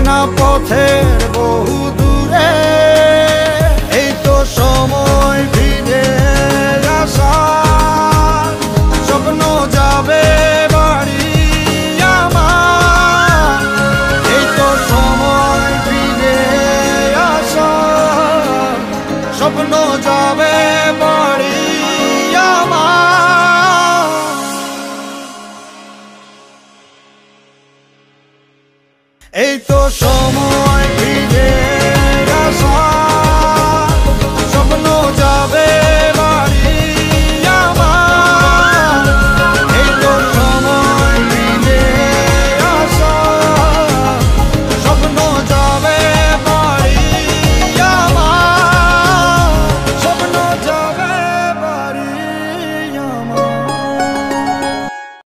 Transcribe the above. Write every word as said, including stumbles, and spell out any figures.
অচেনা পথের বহু দূরে, এই তো সময় ফিরে আসার, স্বপ্ন যাবে বাড়ি আমার। এই তো সময় ফিরে আসার, স্বপ্ন যাবে বাড়ি আমার। এই তো সময়